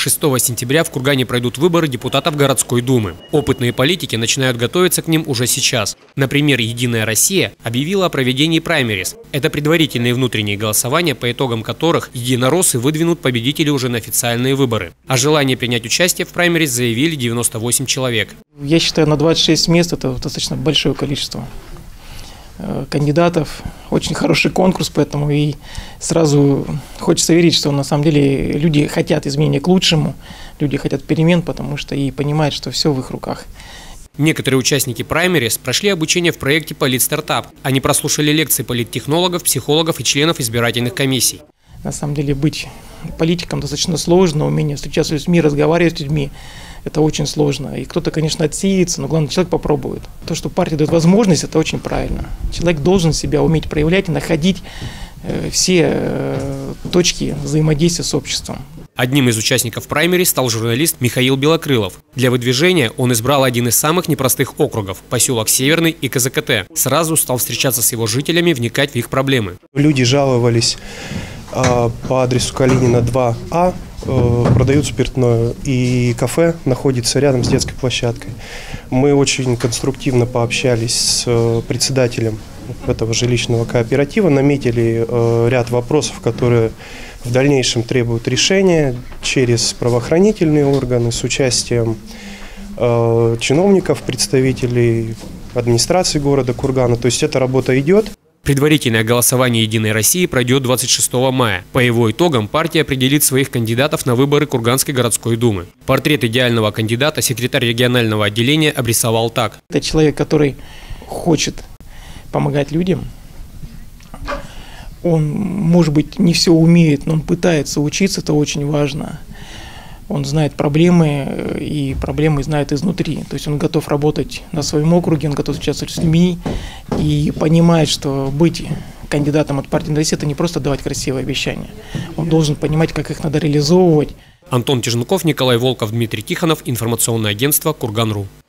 6 сентября в Кургане пройдут выборы депутатов городской думы. Опытные политики начинают готовиться к ним уже сейчас. Например, «Единая Россия» объявила о проведении праймериз. Это предварительные внутренние голосования, по итогам которых единороссы выдвинут победителей уже на официальные выборы. О желании принять участие в праймериз заявили 98 человек. Я считаю, на 26 мест это достаточно большое количество кандидатов. Очень хороший конкурс, поэтому и сразу хочется верить, что на самом деле люди хотят изменения к лучшему, люди хотят перемен, потому что и понимают, что все в их руках. Некоторые участники праймериз прошли обучение в проекте «Политстартап». Они прослушали лекции политтехнологов, психологов и членов избирательных комиссий. На самом деле быть политиком достаточно сложно, умение встречаться с людьми, разговаривать с людьми – это очень сложно. И кто-то, конечно, отсеется, но главное, человек попробует. То, что партия дает возможность, это очень правильно. Человек должен себя уметь проявлять и находить все точки взаимодействия с обществом. Одним из участников праймериз стал журналист Михаил Белокрылов. Для выдвижения он избрал один из самых непростых округов – поселок Северный и КЗКТ. Сразу стал встречаться с его жителями, вникать в их проблемы. Люди жаловались по адресу Калинина 2А, продают спиртное, и кафе находится рядом с детской площадкой. Мы очень конструктивно пообщались с председателем этого жилищного кооператива, наметили ряд вопросов, которые в дальнейшем требуют решения через правоохранительные органы с участием чиновников, представителей администрации города Кургана. То есть эта работа идет. Предварительное голосование «Единой России» пройдет 26 мая. По его итогам партия определит своих кандидатов на выборы Курганской городской думы. Портрет идеального кандидата секретарь регионального отделения обрисовал так. Это человек, который хочет помогать людям. Он, может быть, не все умеет, но он пытается учиться, это очень важно. Он знает проблемы, и проблемы знает изнутри. То есть он готов работать на своем округе, он готов участвовать с людьми и понимает, что быть кандидатом от партии «Россия» – это не просто давать красивые обещания. Он должен понимать, как их надо реализовывать. Антон Тиженков, Николай Волков, Дмитрий Тихонов. Информационное агентство «Курган.ру».